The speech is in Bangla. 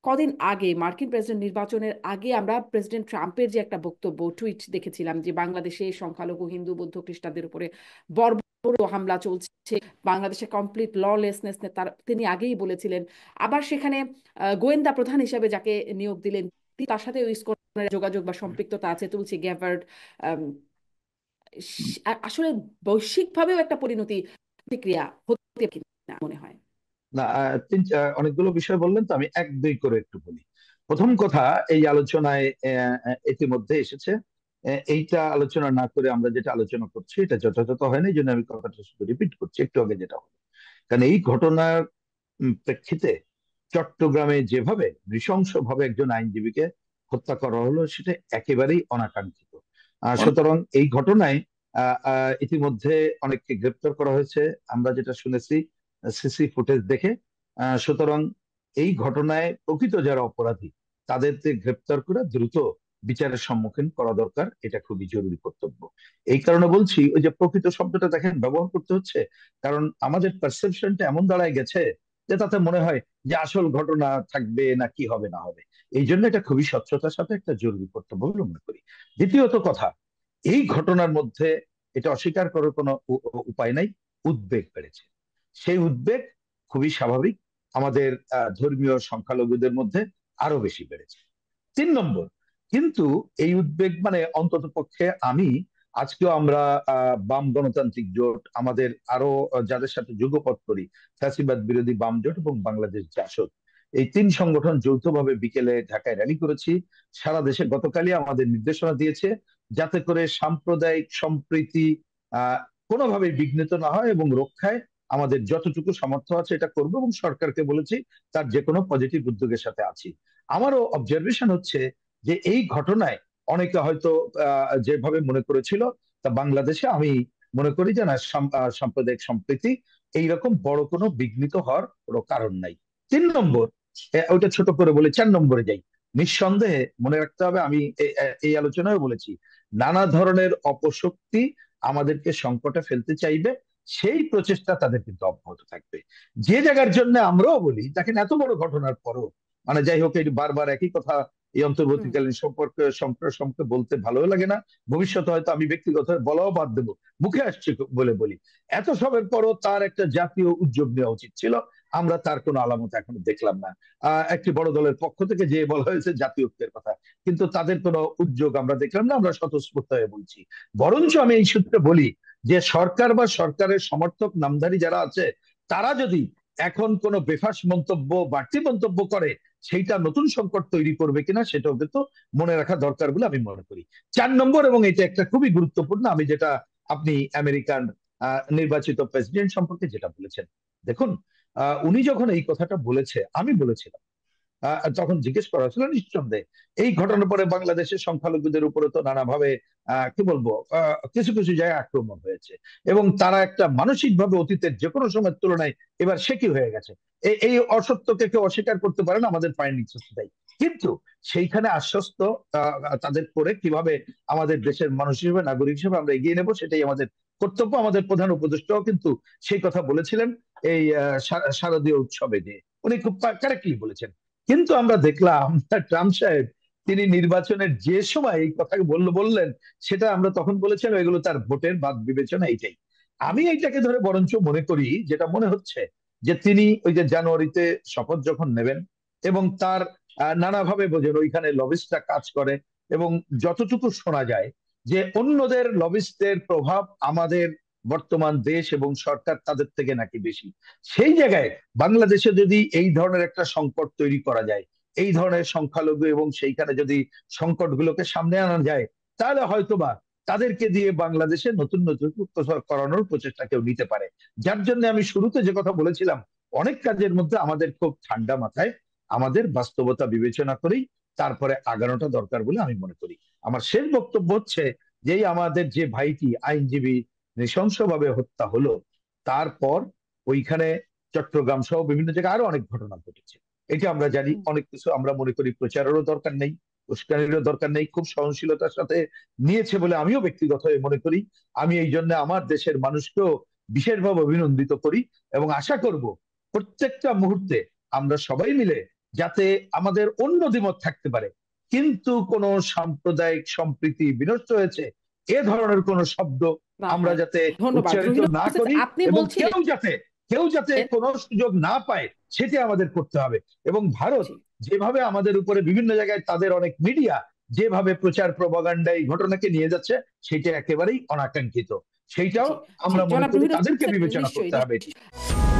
কদিন আগে মার্কিন প্রেসিডেন্ট নির্বাচনের আগে আমরা প্রেসিডেন্ট ট্রাম্পের যে একটা বক্তব্য টুইট দেখেছিলাম যে বাংলাদেশে সংখ্যালঘু হিন্দু বৌদ্ধ খ্রিস্টানদের উপরে বর্বর হামলা চলছে, বাংলাদেশে কমপ্লিট ললেসনেস, তার তিনি আগেই বলেছিলেন। আবার সেখানে গোয়েন্দা প্রধান হিসেবে যাকে নিয়োগ দিলেন, তার সাথে ইসকনের যোগাযোগ বা সম্পৃক্ততা আছে, তুলসী গ্যাবার্ড। আম, আসলে বৈশ্বিকভাবেও একটা পরিণতি প্রতিক্রিয়া হতে কিনা মনে হয়। না, অনেকগুলো বিষয় বললেন, তো আমি এক দুই করে একটু বলি। প্রথম কথা, এই আলোচনায় ইতিমধ্যে এসেছে, এইটা আলোচনা না করে আমরা যেটা আলোচনা করছি এটা যথাযথ হয়নি, এই জন্য আমি কথাটা শুধু রিপিট করছি একটু আগে যেটা হলো। কারণ এই ঘটনার প্রেক্ষিতে চট্টগ্রামে যেভাবে নৃশংসভাবে একজন আইনজীবীকে হত্যা করা হলো সেটা একেবারেই অনাকাঙ্ক্ষিত। সুতরাং এই ঘটনায় ইতিমধ্যে অনেককে গ্রেপ্তার করা হয়েছে, আমরা যেটা শুনেছি সিসি ফুটেজ দেখে। সুতরাং এই ঘটনায় প্রকৃত যারা অপরাধী তাদেরকে গ্রেপ্তার করে দ্রুত বিচারের সম্মুখীন করা দরকার, এটা খুবই জরুরি কর্তব্য। এই কারণে বলছি, ওই যে প্রকৃত শব্দটা দেখেন ব্যবহার করতে হচ্ছে, কারণ আমাদের পারসেপশনটা এমন দাঁড়ায় গেছে যে তাতে মনে হয় যে আসল ঘটনা থাকবে না কি হবে না হবে। এই জন্য এটা খুবই স্বচ্ছতার সাথে একটা জরুরি কর্তব্য বলে মনে করি। দ্বিতীয়ত কথা, এই ঘটনার মধ্যে এটা অস্বীকার করার কোনো উপায় নাই, উদ্বেগ বেড়েছে। সেই উদ্বেগ খুবই স্বাভাবিক, আমাদের ধর্মীয় সংখ্যালঘুদের মধ্যে আরো বেশি বেড়েছে। 3 নম্বর, কিন্তু এই উদ্বেগ মানে অন্তত পক্ষে আমি আজকেও আমরা বাম গণতান্ত্রিক জোট, আমাদের আরো যাদের সাথে যুগপৎ করি, ফ্যাসিবাদ বিরোধী বাম জোট এবং বাংলাদেশ জাসদ, এই 3 সংগঠন যৌথভাবে বিকেলে ঢাকায় র্যালি করেছি। সারা দেশে গতকালই আমাদের নির্দেশনা দিয়েছে যাতে করে সাম্প্রদায়িক সম্প্রীতি আহ কোনোভাবেই বিঘ্নিত না হয়, এবং রক্ষায় আমাদের যতটুকু সামর্থ্য আছে এটা করবো, এবং সরকারকে বলেছি তার যে কোনো পজিটিভ উদ্যোগের সাথে আছি। আমারও অবজারভেশন হচ্ছে যে এই ঘটনায় অনেকে হয়তো যেভাবে মনে করেছিল, তা বাংলাদেশে আমি মনে করি যে না, সাম্প্রদায়িক সম্প্রীতি এইরকম বড় কোনো বিঘ্নিত হওয়ার কোনো কারণ নাই। 3 নম্বর, ওইটা ছোট করে বলে 4 নম্বরে যাই। নিঃসন্দেহে মনে রাখতে হবে, আমি এই আলোচনায় বলেছি, নানা ধরনের অপশক্তি আমাদেরকে সংকটে ফেলতে চাইবে, সেই প্রচেষ্টা তাদের কিন্তু অব্যাহত থাকবে। যে জায়গার জন্য আমরাও বলি, দেখেন এত বড় ঘটনার পরও, মানে যাই হোক, এই বারবার একই কথা এই হুম। অন্তর্বর্তীকালীন সম্পর্কে বলতে ভালো লাগে না। ভবিষ্যতে হয়তো আমি ব্যক্তিগত বলাও বাদ দেবো, মুখে আসছে বলে বলি। এত সবের পরও তার একটা জাতীয় উদ্যোগ নেওয়া উচিত ছিল, আমরা তার কোনো আলামত এখনো দেখলাম না। একটি বড় দলের পক্ষ থেকে যে বলা হয়েছে জাতীয় ঐক্যের কথা, কিন্তু তাদের কোনো উদ্যোগ আমরা দেখলাম না, আমরা স্বতঃস্ফূর্ত হয়ে বলছি। বরঞ্চ আমি এই সূত্রে বলি যে সরকার বা সরকারের সমর্থক নামধারী যারা আছে, তারা যদি এখন কোনো বেফাস মন্তব্য, বাড়তি মন্তব্য করে, সেইটা নতুন সংকট তৈরি করবে কিনা সেটাও কিন্তু মনে রাখা দরকার বলে আমি মনে করি। 4 নম্বর, এবং এটা একটা খুবই গুরুত্বপূর্ণ, আমি যেটা আপনি আমেরিকান নির্বাচিত প্রেসিডেন্ট সম্পর্কে যেটা বলেছেন, দেখুন, উনি যখন এই কথাটা বলেছে, আমি বলেছিলাম, তখন জিজ্ঞেস করা হয়েছিল, নিঃসন্দেহে এই ঘটনার পরে বাংলাদেশের সংখ্যালঘুদের উপরে তো নানাভাবে কি বলবো, কিছু কিছু জায়গায় আক্রমণ হয়েছে, এবং তারা একটা মানসিকভাবে অতীতের যে কোনো সময়ের তুলনায় এবার সে কি হয়ে গেছে। এই অসত্যকে কেউ অস্বীকার করতে পারে না, আমাদের ফাইন্ডিংস তাই। কিন্তু সেইখানে আশ্বস্ত তাদের করে কিভাবে আমাদের দেশের মানুষ হিসেবে, নাগরিক হিসেবে আমরা এগিয়ে নেব, সেটাই আমাদের কর্তব্য। আমাদের প্রধান উপদেষ্টাও কিন্তু সেই কথা বলেছিলেন এই শারদীয় উৎসবে, যে উনি খুব কারেক্টলি বলেছেন। কিন্তু আমরা দেখলাম ট্রাম্প সাহেব, তিনি নির্বাচনের যে সময় এই কথা বললেন, সেটা আমরা তখন বলেছিলাম এগুলো তার ভোটের বাদ বিবেচনা, এইটাই। আমি এইটাকে ধরে বরঞ্চ মনে করি, যেটা মনে হচ্ছে, যে তিনি ওই যে জানুয়ারিতে শপথ যখন নেবেন, এবং তার নানাভাবে বোঝেন ওইখানে লবিস্টরা কাজ করে, এবং যতটুকু শোনা যায় যে অন্যদের লবিস্টদের প্রভাব আমাদের বর্তমান দেশ এবং সরকার তাদের থেকে নাকি বেশি। সেই জায়গায় বাংলাদেশে যদি এই ধরনের একটা সংকট তৈরি করা যায়, এই ধরনের সংখ্যালঘু এবং সেইখানে যদি সংকটগুলোকে সামনে আনা যায়, তাহলে হয়তোবা তাদেরকে দিয়ে বাংলাদেশে নতুন নতুন প্রচার করানোর প্রচেষ্টা কেউ নিতে পারে। যার জন্য আমি শুরুতে যে কথা বলেছিলাম, অনেক কাজের মধ্যে আমাদের খুব ঠান্ডা মাথায় আমাদের বাস্তবতা বিবেচনা করেই তারপরে আগানোটা দরকার বলে আমি মনে করি। আমার শেষ বক্তব্য হচ্ছে, যেই আমাদের যে ভাইটি আইনজীবী নৃশংসভাবে হত্যা হলো, তারপর ওইখানে চট্টগ্রাম সহ বিভিন্ন জায়গায় আরো অনেক ঘটনা ঘটেছে। এটা আমরা জানি, হুম। অনেক কিছু আমরা মনে করি প্রচারেরও দরকার নেই, উস্কানিরও দরকার নেই, খুব সহনশীলতার সাথে নিয়েছে বলে আমিও ব্যক্তিগতভাবে মনে করি। আমি এই জন্য আমার দেশের মানুষকেও বিশেষভাবে অভিনন্দিত করি, এবং আশা করব প্রত্যেকটা মুহূর্তে আমরা সবাই মিলে যাতে আমাদের অন্য দ্বিমত থাকতে পারে, কিন্তু কোন সাম্প্রদায়িক সম্প্রীতি বিনষ্ট হয়েছে এ ধরনের কোন শব্দ না আমরা হয়। যাতে ধন্যবাদ উচ্চারিত রহিনুল না হোসেন, করি, আপনি এবং বলছিলেন কেউ যাতে কোনো সুযোগ না পায় সেটি আমাদের করতে হবে। এবং ভারত জি যেভাবে আমাদের উপরে বিভিন্ন জায়গায় তাদের অনেক মিডিয়া যেভাবে প্রচার প্রপাগান্ডা এই ঘটনাকে নিয়ে যাচ্ছে, সেটা একেবারেই অনাকাঙ্ক্ষিত। সেইটাও জি জি আমরা মনে জনাব করি রহিনুল তাদেরকে হোসেন, বিবেচনা নিশ্চয়ই করতে হবে। নিশ্চয়ই।